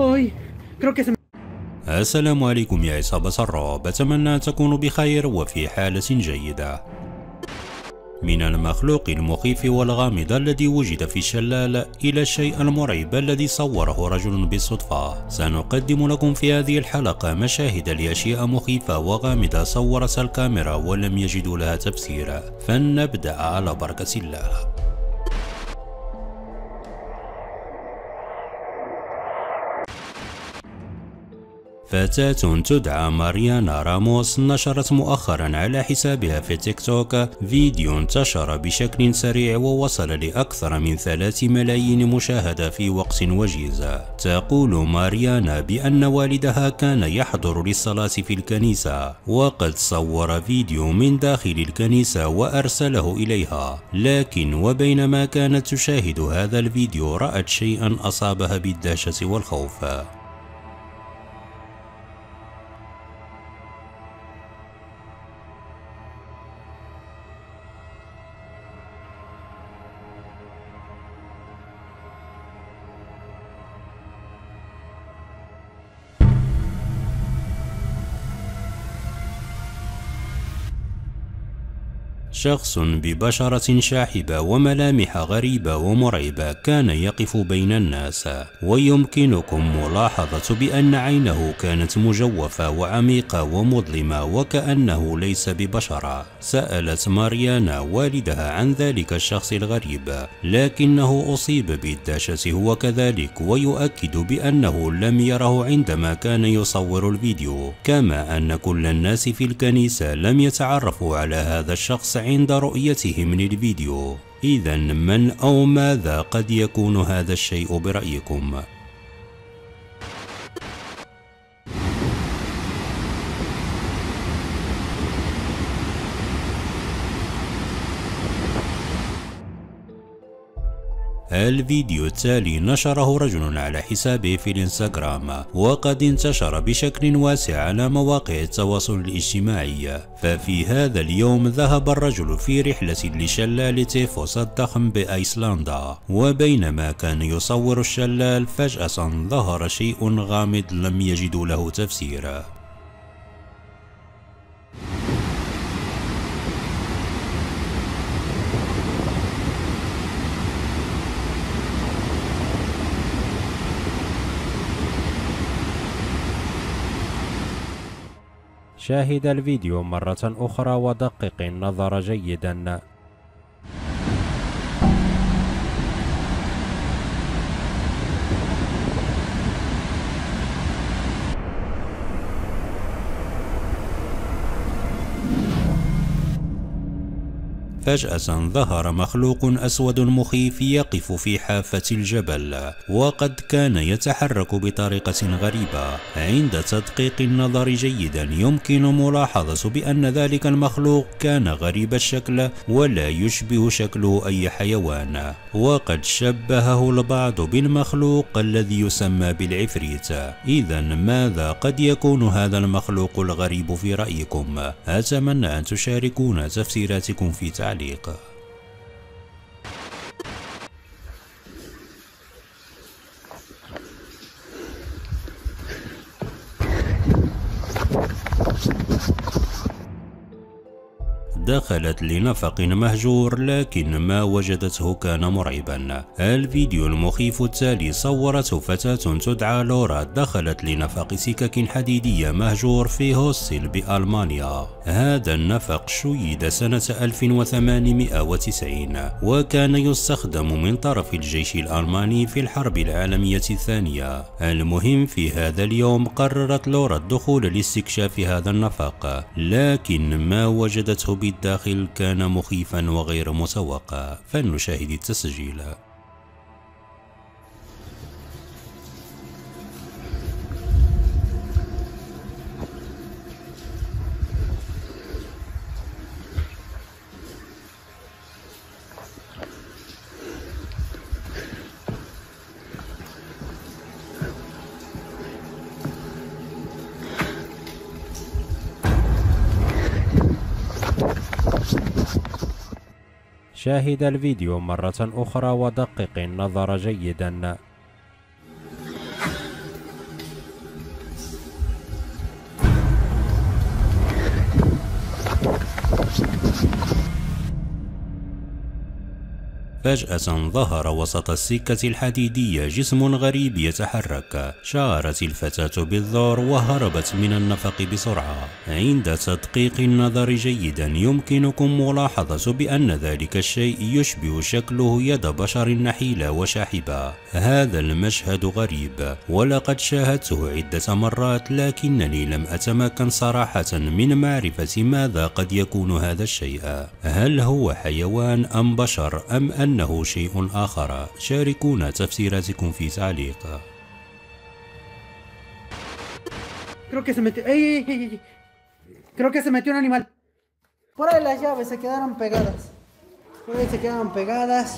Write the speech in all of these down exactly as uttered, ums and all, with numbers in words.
Hoy, creo que se me... السلام عليكم يا عصابة الرعب، أتمنى أن تكونوا بخير وفي حالة جيدة. من المخلوق المخيف والغامض الذي وجد في الشلال إلى الشيء المرعب الذي صوره رجل بالصدفة، سنقدم لكم في هذه الحلقة مشاهد لأشياء مخيفة وغامضة صورتها الكاميرا ولم يجدوا لها تفسير. فلنبدأ على بركة الله. فتاة تدعى ماريانا راموس نشرت مؤخرا على حسابها في تيك توك فيديو انتشر بشكل سريع ووصل لأكثر من ثلاث ملايين مشاهدة في وقت وجيز. تقول ماريانا بأن والدها كان يحضر للصلاة في الكنيسة، وقد صور فيديو من داخل الكنيسة وأرسله إليها، لكن وبينما كانت تشاهد هذا الفيديو رأت شيئا أصابها بالدهشة والخوف. شخص ببشرة شاحبة وملامح غريبة ومرعبة كان يقف بين الناس، ويمكنكم ملاحظة بأن عينه كانت مجوفة وعميقة ومظلمة وكأنه ليس ببشرة. سألت ماريانا والدها عن ذلك الشخص الغريب، لكنه أصيب بالدهشة هو كذلك، ويؤكد بأنه لم يره عندما كان يصور الفيديو، كما أن كل الناس في الكنيسة لم يتعرفوا على هذا الشخص عند رؤيتهم للفيديو. إذا من أو ماذا قد يكون هذا الشيء برأيكم؟ الفيديو التالي نشره رجل على حسابه في الانستغرام، وقد انتشر بشكل واسع على مواقع التواصل الاجتماعي. ففي هذا اليوم ذهب الرجل في رحلة لشلال تيفوس الضخم بأيسلندا، وبينما كان يصور الشلال فجأة ظهر شيء غامض لم يجدوا له تفسير. شاهد الفيديو مرة أخرى ودقق النظر جيدا. فجأة ظهر مخلوق أسود مخيف يقف في حافة الجبل، وقد كان يتحرك بطريقة غريبة. عند تدقيق النظر جيدا يمكن ملاحظة بأن ذلك المخلوق كان غريب الشكل ولا يشبه شكله أي حيوان، وقد شبهه البعض بالمخلوق الذي يسمى بالعفريت. إذا ماذا قد يكون هذا المخلوق الغريب في رأيكم؟ أتمنى أن تشاركونا تفسيراتكم في تعليق. دخلت لنفق مهجور، لكن ما وجدته كان مرعبا. الفيديو المخيف التالي صورته فتاة تدعى لورا دخلت لنفق سكك حديدية مهجور في هوستل بألمانيا. هذا النفق شيد سنة ألف وثمانمئة وتسعين، وكان يستخدم من طرف الجيش الألماني في الحرب العالمية الثانية. المهم في هذا اليوم قررت لورا الدخول لاستكشاف هذا النفق، لكن ما وجدته بالداخل كان مخيفا وغير متوقع. فلنشاهد التسجيل. شاهد الفيديو مرة أخرى ودقق النظر جيدا. فجأة ظهر وسط السكة الحديدية جسم غريب يتحرك. شعرت الفتاة بالذعر وهربت من النفق بسرعة. عند تدقيق النظر جيدا يمكنكم ملاحظة بأن ذلك الشيء يشبه شكله يد بشر نحيلة وشاحبة. هذا المشهد غريب ولقد شاهدته عدة مرات، لكنني لم أتمكن صراحة من معرفة ماذا قد يكون هذا الشيء. هل هو حيوان أم بشر أم أن إنه شيء آخر؟ شاركونا تفسيراتكم في تعليق. Creo que se metió. ¡Ey, ey, ey, ey! Creo que se metió un animal. Por ahí las llaves se quedaron pegadas. Por ahí se quedaron pegadas.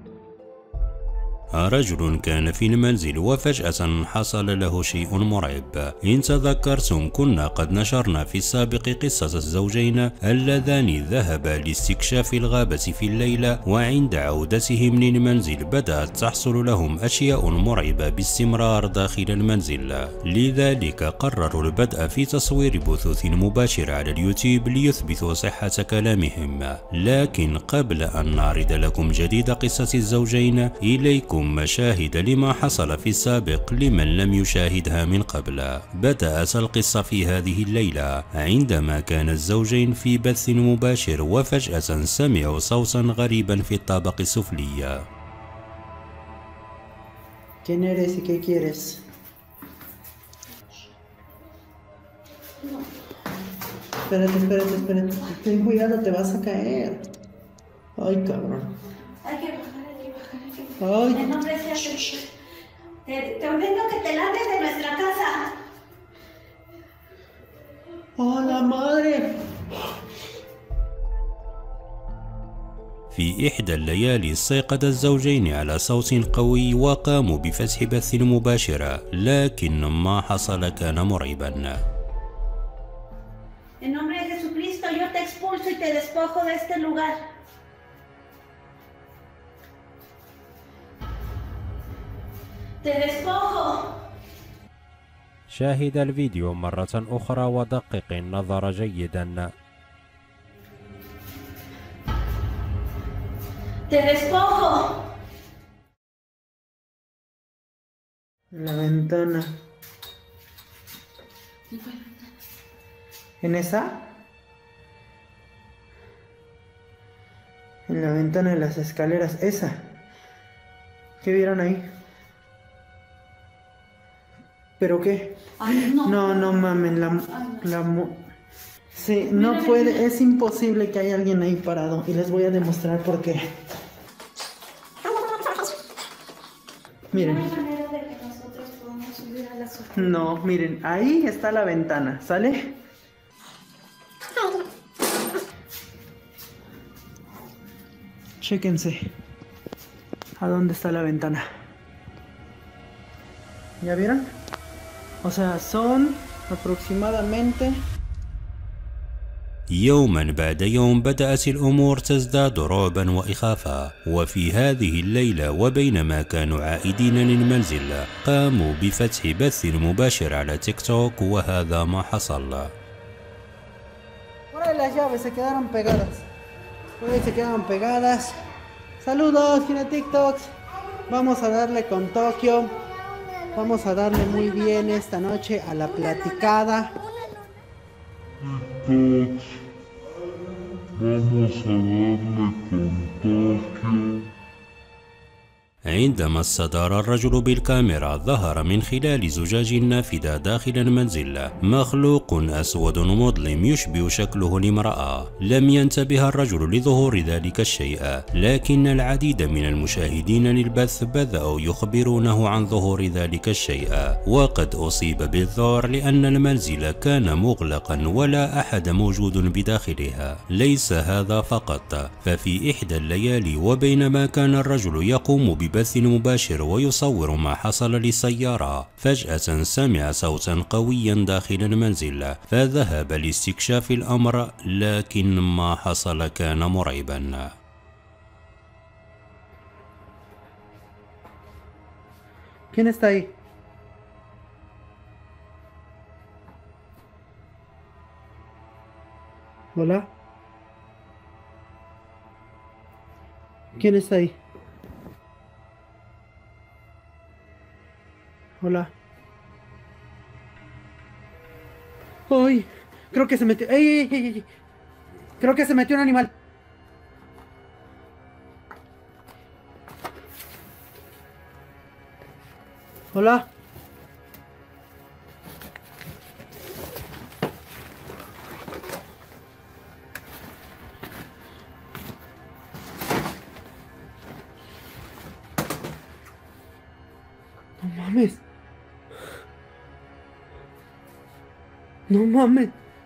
رجل كان في المنزل وفجأة حصل له شيء مرعب. إن تذكرتم كنا قد نشرنا في السابق قصة الزوجين اللذان ذهبا لاستكشاف الغابة في الليلة، وعند عودتهم للمنزل بدأت تحصل لهم أشياء مرعبة باستمرار داخل المنزل. لذلك قرروا البدء في تصوير بثوث مباشرة على اليوتيوب ليثبتوا صحة كلامهم. لكن قبل أن نعرض لكم جديد قصة الزوجين إليكم مشاهد لما حصل في السابق لمن لم يشاهدها من قبل. بدأت القصة في هذه الليلة عندما كان الزوجين في بث مباشر، وفجأة سمعوا صوتا غريبا في الطابق السفلي. ¿Quién eres y qué quieres? Espérate, espérate, espérate. Ten cuidado, te vas a caer. Ay, cabrón. Hay que bajar, hay que bajar, hay que bajar. Ay. En nombre sea Jesús. Te, te ordeno que te largues de nuestra casa. ¡Oh, la madre! في إحدى الليالي استيقظ الزوجين على صوت قوي وقاموا بفتح بث مباشرة، لكن ما حصل كان مرعبا. En nombre de Jesucristo yo te expulso y te despojo de este lugar. Te despojo. شاهد الفيديو مرة أخرى ودقق النظر جيدا. Te despojo. La ventana. ¿En esa? En la ventana de las escaleras. Esa. ¿Qué vieron ahí? ¿Pero qué? Ay, no. No, no mamen, la... la sí, no Mira, puede, mira. es imposible que haya alguien ahí parado. Y les voy a demostrar por qué. Miren. No hay manera de que nosotros podamos subir a la azotea. No, miren, ahí está la ventana, ¿sale? Chéquense. ¿A dónde está la ventana? ¿Ya vieron? O sea, son aproximadamente... يوما بعد يوم بدأت الأمور تزداد رعبا وإخافة. وفي هذه الليلة وبينما كانوا عائدين للمنزل قاموا بفتح بث مباشر على تيك توك، وهذا ما حصل. Por ahí las llaves se quedaron pegadas. Por ahí se quedaron pegadas. Saludos, tiene TikToks. Vamos a darle con Tokio. Vamos a darle muy bien esta noche a la platicada. Vamos a darle con Tokio. عندما استدار الرجل بالكاميرا ظهر من خلال زجاج النافذة داخل المنزل مخلوق أسود مظلم يشبه شكله لامرأة. لم ينتبه الرجل لظهور ذلك الشيء، لكن العديد من المشاهدين للبث بدأوا يخبرونه عن ظهور ذلك الشيء، وقد أصيب بالذعر لأن المنزل كان مغلقا ولا أحد موجود بداخلها. ليس هذا فقط، ففي إحدى الليالي وبينما كان الرجل يقوم ب بث مباشر ويصور ما حصل للسيارة، فجأة سمع صوتا قويا داخل المنزل فذهب لاستكشاف الأمر، لكن ما حصل كان مرعبا. ¿Quién está ahí? ¿Hola? ¿Quién está ahí? Hola. ¡Ay! Creo que se metió. ¡Ey, ey, ey, ey! Creo que se metió un animal. Hola. No mames. No mames.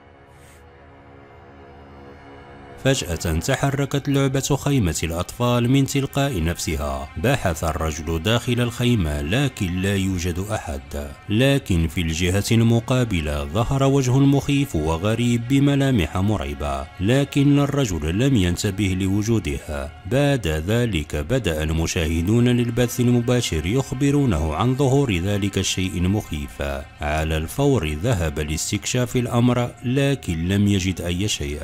فجأة تحركت لعبة خيمة الأطفال من تلقاء نفسها. بحث الرجل داخل الخيمة لكن لا يوجد أحد. لكن في الجهة المقابلة ظهر وجه مخيف وغريب بملامح مرعبة، لكن الرجل لم ينتبه لوجودها. بعد ذلك بدأ المشاهدون للبث المباشر يخبرونه عن ظهور ذلك الشيء المخيف. على الفور ذهب لاستكشاف الأمر لكن لم يجد أي شيء.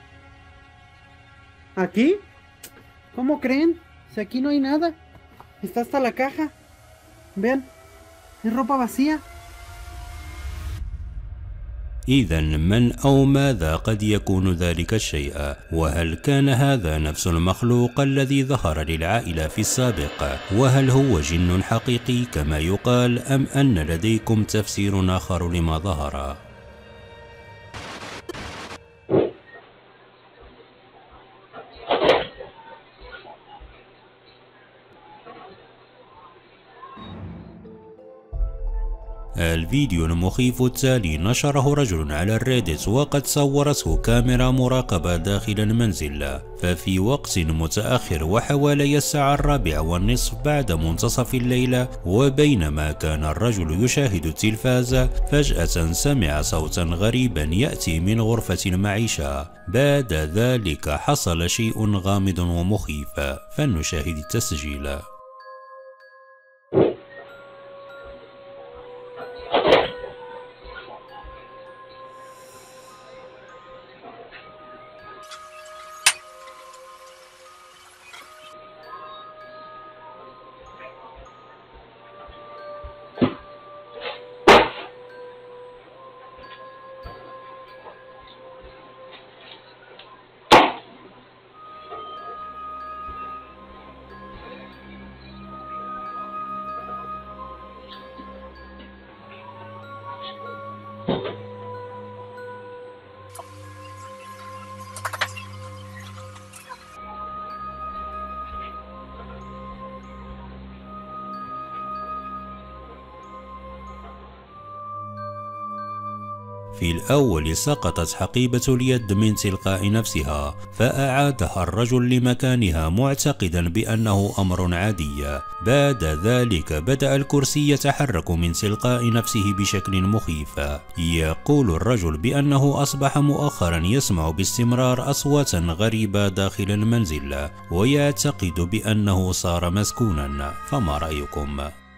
¿Aquí? ¿Cómo creen? Si aquí no hay nada. Está hasta la caja. Vean, es ropa vacía. إذا من أو ماذا قد يكون ذلك الشيء؟ وهل كان هذا نفس المخلوق الذي ظهر للعائلة في السابق؟ وهل هو جن حقيقي كما يقال، أم أن لديكم تفسير آخر لما ظهر؟ الفيديو المخيف التالي نشره رجل على الريدت، وقد صورته كاميرا مراقبة داخل المنزل. ففي وقت متأخر وحوالي الساعة الرابعة والنصف بعد منتصف الليل، وبينما كان الرجل يشاهد التلفاز، فجأة سمع صوتا غريبا يأتي من غرفة المعيشة. بعد ذلك حصل شيء غامض ومخيف، فلنشاهد التسجيل. في الأول سقطت حقيبة اليد من تلقاء نفسها، فأعادها الرجل لمكانها معتقدا بأنه أمر عادي. بعد ذلك بدأ الكرسي يتحرك من تلقاء نفسه بشكل مخيف. يقول الرجل بأنه أصبح مؤخرا يسمع باستمرار أصواتا غريبة داخل المنزل، ويعتقد بأنه صار مسكونا. فما رأيكم؟